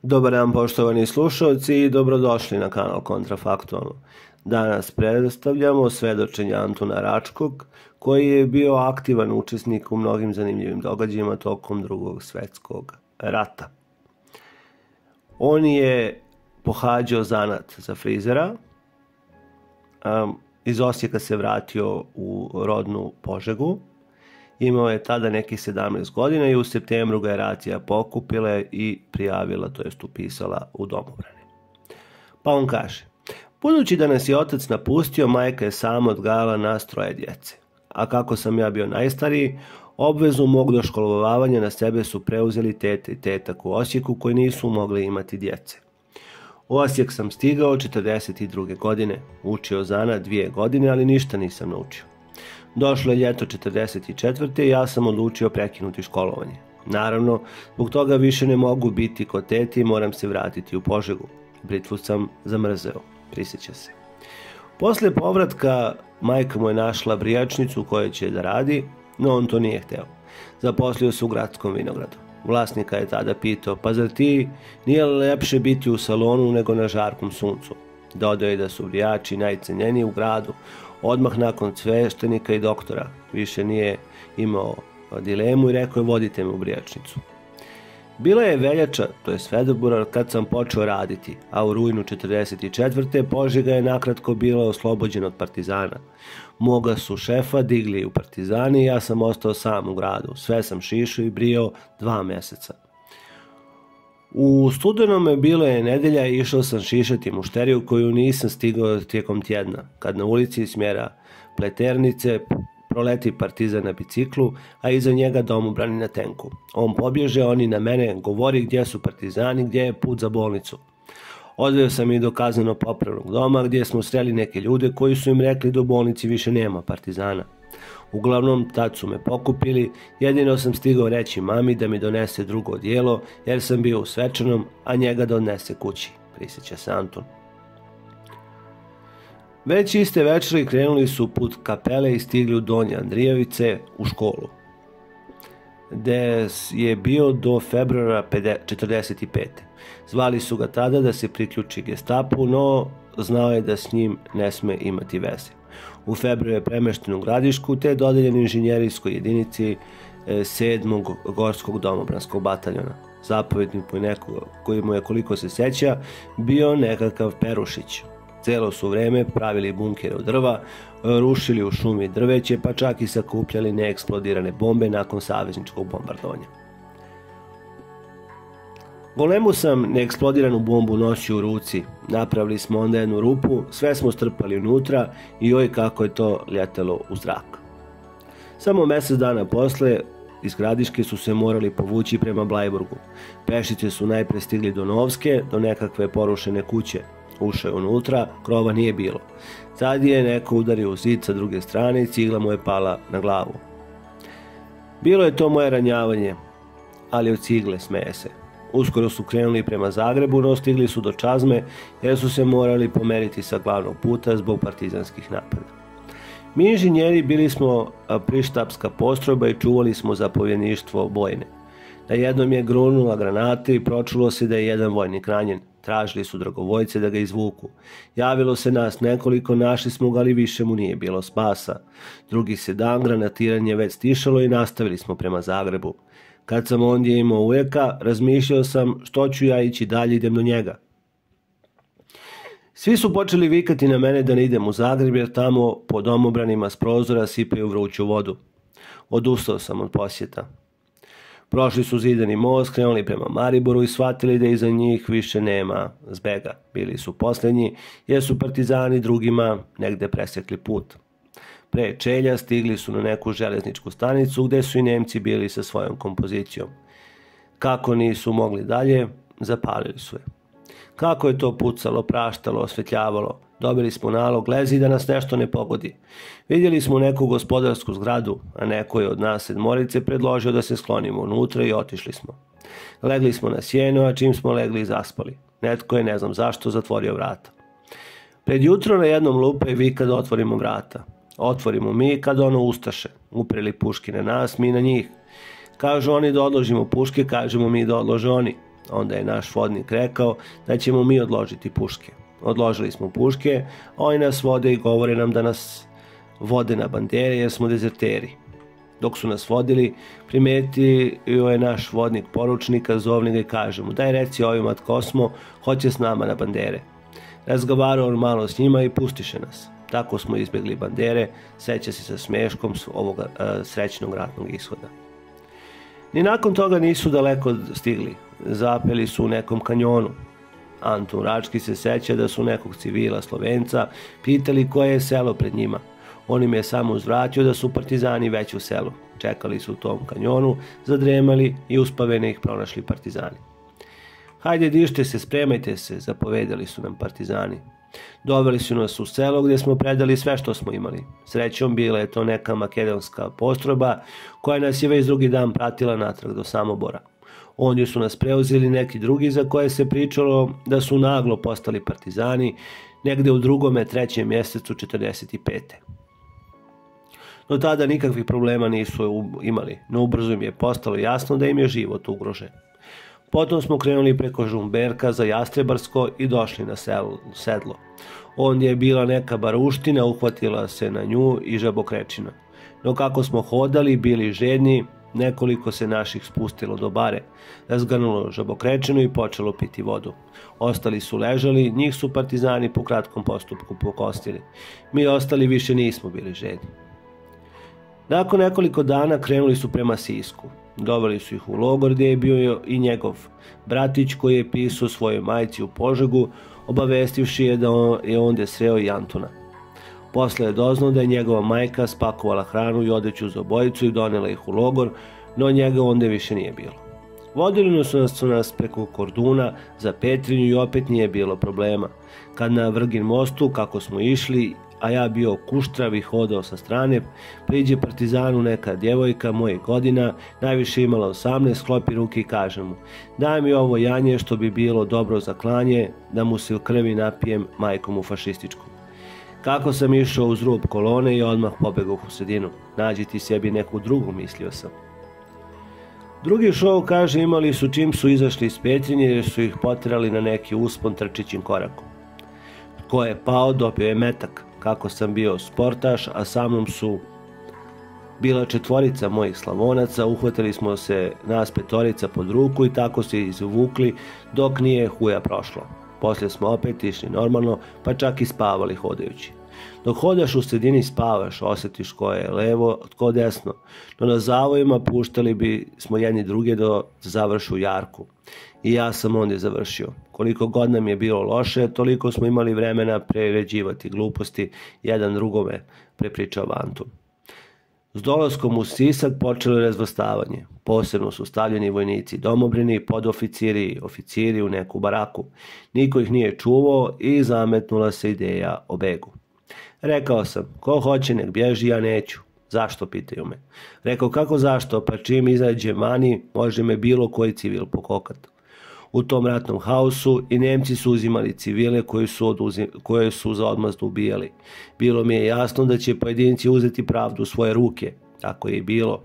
Dobar dan poštovani slušalci i dobrodošli na kanal Kontrafaktualno. Danas predstavljamo svedočenje Antuna Račkog, koji je bio aktivan učesnik u mnogim zanimljivim događajima tokom Drugog svetskog rata. On je pohađao zanat za frizera, iz Osijeka se vratio u rodnu Požegu, imao je tada nekih 17 godina i u septembru ga je racija pokupila i prijavila, to jest upisala u domobrani. Pa on kaže: budući da nas je otac napustio, majka je sama odgajala nas 3 djece. A kako sam ja bio najstariji, obvezu mog doškolovavanja na sebe su preuzeli tete i tetak u Osijeku koji nisu mogli imati djece. U Osijek sam stigao 42. godine, učio zanat 2 godine, ali ništa nisam naučio. Došlo je ljeto 44. i ja sam odlučio prekinuti školovanje. Naravno, zbog toga više ne mogu biti kod tete i moram se vratiti u Požegu. Britvu sam zamrzeo, prisjeća se. Posle povratka majka mu je našla brijačnicu u kojoj će da radi, no on to nije hteo. Zaposlio se u gradskom vinogradu. Vlasnika je tada pitao: pa zar ti nije lepše biti u salonu nego na žarkom suncu? Dodao je da su brijači najcenjeniji u gradu. Odmah nakon sveštenika i doktora više nije imao dilemu i rekao je: vodite me u brijačnicu. Bila je veljača, to je februar, kad sam počeo raditi, a u rujnu 44. Požega je nakratko bila oslobođena od partizana. Moga su šefa digli u partizani i ja sam ostao sam u gradu. Sve sam šišao i brijao 2 mjeseca. U studenome bilo je nedelja i išao sam šišati mušteriju koju nisam stigao tijekom tjedna, kad na ulici iz smjera Pleternice proleti partizan na biciklu, a iza njega domobrani na tenku. On pobježe, oni na mene, govori gdje su partizani, gdje je put za bolnicu. Odveo sam ih do kazneno-popravnog doma gdje smo sreli neke ljude koji su im rekli da u bolnici više nema partizana. Uglavnom, tad su me pokupili, jedino sam stigao reći mami da mi donese drugo odijelo jer sam bio u svečanom, a njega da odnese kući, prisjeća se Antun. Već iste večeri krenuli su put kapele i stigli u Donje Andrijevice u školu, gde je bio do februara 45. Zvali su ga tada da se priključi Gestapu, no znao je da s njim ne sme imati veze. U februaru je premešten u Gradišku te dodeljen inženjerijskoj jedinici 7. Gorskog domobranskog bataljona. Zapovjednik koji mu je, koliko se seća, bio nekakav Perušić. Cijelo su vreme pravili bunkere od drva, rušili u šumi drveće, pa čak i sakupljali neeksplodirane bombe nakon savezničkog bombardovanja. Golemu sam neeksplodiranu bombu nosio u ruci, napravili smo onda jednu rupu, sve smo strpali unutra i oj kako je to ljetalo u zrak. Samo mjesec dana posle iz Gradiške su se morali povući prema Blajburgu. Pešice su najpre stigli do Novske, do nekakve porušene kuće. Ušao je unutra, krova nije bilo. Sad je neko udario u zid sa druge strane i cigla mu je pala na glavu. Bilo je to moje ranjavanje, ali od cigle, smeje se. Uskoro su krenuli prema Zagrebu, no stigli su do Čazme jer su se morali pomeriti sa glavnog puta zbog partizanskih napada. Mi inženjeri bili smo prištabska postrojba i čuvali smo zapovjedništvo bojne. Na jednom je grunula granata i pročulo se da je jedan vojnik ranjen. Tražili su dragovoljce da ga izvuku. Javilo se nas nekoliko, našli smo ga, ali više mu nije bilo spasa. Drugi se dan granatiranje već stišalo i nastavili smo prema Zagrebu. Kad sam ondje imao ujaka, razmišljao sam što ću ja ići dalje, idem do njega. Svi su počeli vikati na mene da ne idem u Zagreb jer tamo po domobranima s prozora sipaju vruću vodu. Odustao sam od posjeta. Prošli su Zidani most, krenuli prema Mariboru i shvatili da iza njih više nema zbega. Bili su posljednji jer su partizani drugima negde presekli put. Pre Čelja stigli su na neku železničku stanicu gdje su i Nemci bili sa svojom kompozicijom. Kako nisu mogli dalje, zapalili su je. Kako je to pucalo, praštalo, osvetljavalo. Dobili smo nalog: lezi da nas nešto ne pogodi. Vidjeli smo neku gospodarsku zgradu, a neko je od nas 7 predložio da se sklonimo unutra i otišli smo. Legli smo na sjeno, a čim smo legli i zaspali. Netko je, ne znam zašto, zatvorio vrata. Pred jutro na jednom lupa i vika da otvorimo vrata. Otvorimo mi kad ono ustaše. Upreli puške na nas, mi na njih. Kažu oni da odložimo puške, kažemo mi da odlože oni. Onda je naš vodnik rekao da ćemo mi odložiti puške. Odložili smo puške, a oni nas vode i govore nam da nas vode na bandere jer smo dezerteri. Dok su nas vodili, primetio je naš vodnik poručnika, zovni ga i kaže mu: daj reci ovima tko smo, hoće s nama na bandere. Razgovarao on malo s njima i pustiše nas. Tako smo izbjegli bandere, seća se sa smeškom ovog srećnog ratnog ishoda. Ni nakon toga nisu daleko stigli. Zapeli su u nekom kanjonu. Antun Rački se seća da su nekog civila Slovenca pitali koje je selo pred njima. On im je samo uzvratio da su partizani već u selu. Čekali su u tom kanjonu, zadremali i uspavene ih pronašli partizani. Hajde, dište se, spremajte se, zapovedali su nam partizani. Doveli su nas u selo gdje smo predali sve što smo imali. Srećom bila je to neka makedonska postrojba koja nas je već drugi dan pratila natrag do Samobora. Ondje su nas preuzeli neki drugi za koje se pričalo da su naglo postali partizani negde u 2. 3. mjesecu 45. No tada nikakvih problema nisu imali, no ubrzo im je postalo jasno da im je život ugrožen. Potom smo krenuli preko Žumberka za Jastrebarsko i došli na sedlo. Ondje je bila neka baruština, uhvatila se na nju i žabokrečina. No kako smo hodali, bili žedni, nekoliko se naših spustilo do bare, razgrnulo žabokrečinu i počelo piti vodu. Ostali su ležali, njih su partizani po kratkom postupku pokostili. Mi ostali više nismo bili žedni. Nakon nekoliko dana krenuli su prema Sisku. Doveli su ih u logor gdje je bio i njegov bratić koji je pisao svojoj majci u Požegu, obavestivši je da je ondje sreo i Antuna. Posle je doznao da je njegova majka spakovala hranu i odeću za obojicu i donela ih u logor, no njega ondje više nije bilo. Vodili su nas preko Korduna za Petrinju i opet nije bilo problema. Kad na Vrgin mostu, kako smo išli, a ja bio kuštrav i hodao sa strane, priđe partizanu neka djevojka mojih godina, najviše imala 18, sklopi ruke i kaže mu: daj mi ovo janje što bi bilo dobro za klanje, da mu se u krvi napijem majkom u fašističku. Kako sam išao uz rub kolone i odmah pobegao u sredinu. Nađi ti sebi neku drugu, mislio sam. Drugi šov, kaže, imali su čim su izašli iz Petrinje jer su ih poterali na neki uspon trčićim korakom. Ko je pao, dobio je metak. Kako sam bio sportaš, a sa mnom su bila 4 mojih Slavonaca, uhvatili smo se nas 5 pod ruku i tako se izvukli dok nije huja prošlo. Poslije smo opet išli normalno, pa čak i spavali hodajući. Dok hodaš u sredini spavaš, osjetiš ko je levo, tko desno, no na zavojima puštali bi smo jedni druge do završu jarku. I ja sam ondje završio. Koliko god nam je bilo loše, toliko smo imali vremena preređivati gluposti, jedan drugome, prepričao Antun. S dolaskom u Sisak počelo je razvrstavanje. Posebno su stavljeni vojnici domobrini, podoficiri, oficiri u neku baraku. Niko ih nije čuvao i zametnula se ideja o begu. Rekao sam, ko hoće nek bježi, ja neću. Zašto, pitaju me. Rekao, kako zašto, pa čim izađe mani, može me bilo koji civil pokokat. U tom ratnom haosu i Nemci su uzimali civile koje su za odmazdu ubijali. Bilo mi je jasno da će pojedinci uzeti pravdu u svoje ruke. Tako je i bilo.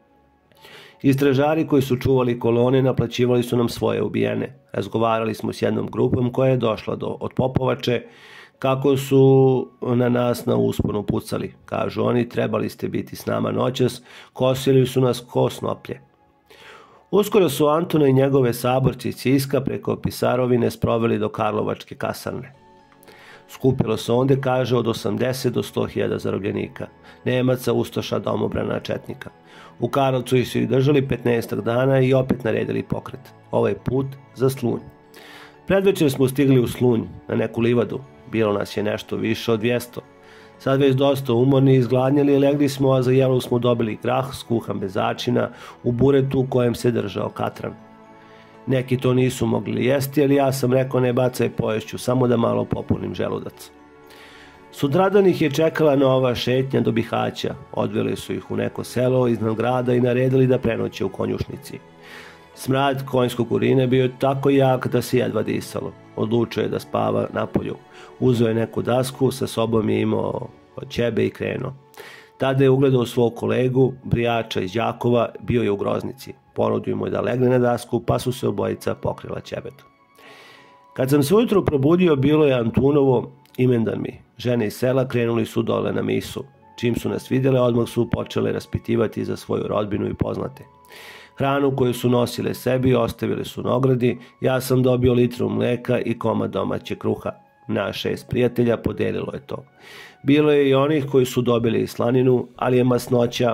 Istražari koji su čuvali kolone naplaćivali su nam svoje ubijene. Razgovarali smo s jednom grupom koja je došla od Popovače, kako su na nas na usponu pucali. Kažu oni, trebali ste biti s nama noćas, kosili su nas ko snoplje. Uskoro su Antuna i njegove saborci iz Siska preko Pisarovine sproveli do Karlovačke kasarne. Skupilo se ondje, kaže, od 80 do 100.000 zarobljenika, Nemaca, Ustoša, domobrana, četnika. U Karlovcu su ih držali 15 dana i opet naredili pokret. Ovaj put za Slunj. Predvečer smo stigli u Slunj, na neku livadu. Bilo nas je nešto više od 200. Sad već dosta umorni, izgladnjeli, legli smo, a za jelo smo dobili grah skuhan bez začina u buretu u kojem se držao katran. Neki to nisu mogli jesti, ali ja sam rekao ne bacaj poješću, samo da malo popunim želudac. Sutradan ih je čekala nova šetnja do Bihaća. Odveli su ih u neko selo iznad grada i naredili da prenoće u konjušnici. Smrad konjskog urina bio je tako jak da se jedva disalo. Odlučio je da spava napolju. Uzeo je neku dasku, sa sobom je imao ćebe i krenuo. Tada je ugledao svog kolegu, brijača iz Đakova, bio je u groznici. Ponudio mu je da legne na dasku, pa su se obojica pokrila ćebetom. Kad sam se ujutro probudio, bilo je Antunovo imendan mi. Žene iz sela krenuli su dole na misu. Čim su nas vidjele, odmah su počele raspitivati za svoju rodbinu i poznate. Hranu koju su nosile sebi ostavile su na ogradi, ja sam dobio litru mleka i komad domaće kruha. Naš 6 prijatelja podelilo je to. Bilo je i onih koji su dobili slaninu, ali je masnoća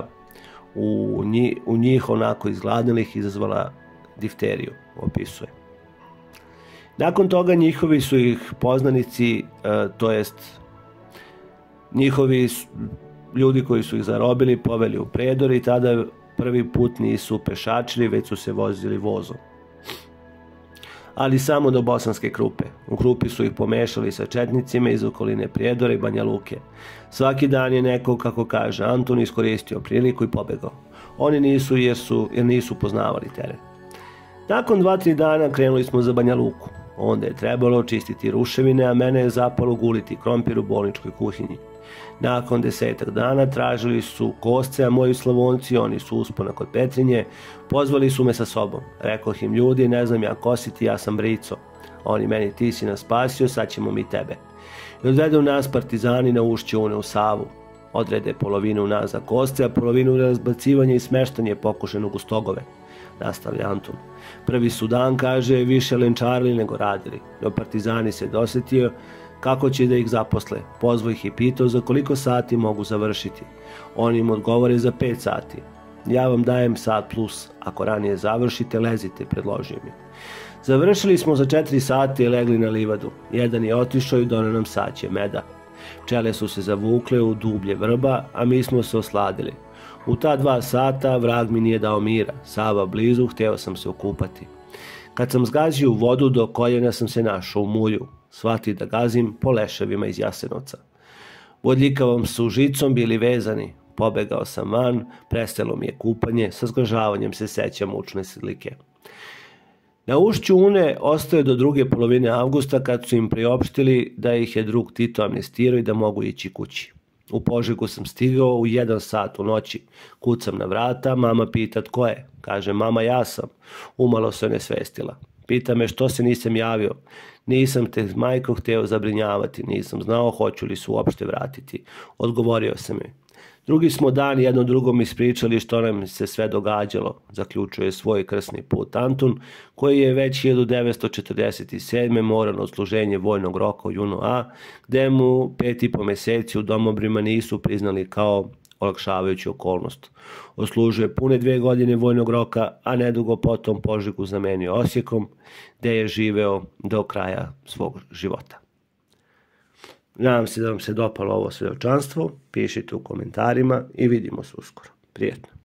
u njih onako izgladnelih izazvala difteriju, opisuje. Nakon toga njihovi su ih poznanici, to jest njihovi ljudi koji su ih zarobili, poveli u predor i tada prvi put nisu pešačili, već su se vozili vozom. Ali samo do Bosanske Krupe. U Krupi su ih pomešali sa četnicima iz okoline Prijedora i Banja Luke. Svaki dan je neko, kako kaže Antun, iskoristio priliku i pobegao. Oni nisu jer nisu poznavali teren. Nakon 2-3 dana krenuli smo za Banja Luku. Onda je trebalo čistiti ruševine, a mene je zapalo guliti krompir u bolničkoj kuhinji. Nakon 10 dana tražili su kosce, a moji Slavonci, oni su uspona kod Petrinje, pozvali su me sa sobom. Rekoh im, ljudi, ne znam ja kositi, ja sam Brico. Oni meni, ti si nas spasio, sad ćemo mi tebe. I odvedu nas partizani na ušće Une u Savu. Odrede polovinu nas za kosce, a polovinu razbacivanje i smeštanje pokušenog u stogove. Nastavlja Antun. Prvi su dan, kaže, više lenčarili nego radili. No partizani se dosetio kako će da ih zaposle. Pozvao ih i pitao za koliko sati mogu završiti. Oni im odgovore za 5 sati. Ja vam dajem sat plus. Ako ranije završite, lezite, predložio mi. Završili smo za 4 sata i legli na livadu. Jedan je otišao i doneo nam saće meda. Pčele su se zavukle u dublje vrba, a mi smo se osladili. U ta 2 sata vrag mi nije dao mira. Sava blizu, hteo sam se okupati. Kad sam zgazio u vodu, do koljena sam se našao u mulju. Shvati da gazim po leševima iz Jasenovca. Bodljikavom su žicom bili vezani. Pobegao sam van, prestalo mi je kupanje, sa zgražavanjem se sećam mučne slike. Na ušću Une ostaje do druge polovine avgusta kad su im priopštili da ih je drug Tito amnestirao i da mogu ići kući. U Požegu sam stigao u 1 sat u noći. Kucam na vrata, mama pita tko je. Kaže, mama, ja sam. Umalo se onesvestila. Pita me što se nisam javio. Nisam te, majko, hteo zabrinjavati. Nisam znao hoću li se uopšte vratiti. Odgovorio sam joj. Drugi smo dan jedno drugom ispričali što nam se sve događalo, zaključuje svoj krsni put Antun, koji je već 1947. moran od služenje vojnog roka u JNA, gde mu 5,5 meseci u Domobrima nisu priznali kao olakšavajuću okolnost. Odslužuje pune 2 godine vojnog roka, a nedugo potom Požegu zamenio Osijekom, gde je živeo do kraja svog života. Nadam se da vam se dopalo ovo svedočanstvo, pišite u komentarima i vidimo se uskoro. Prijetno.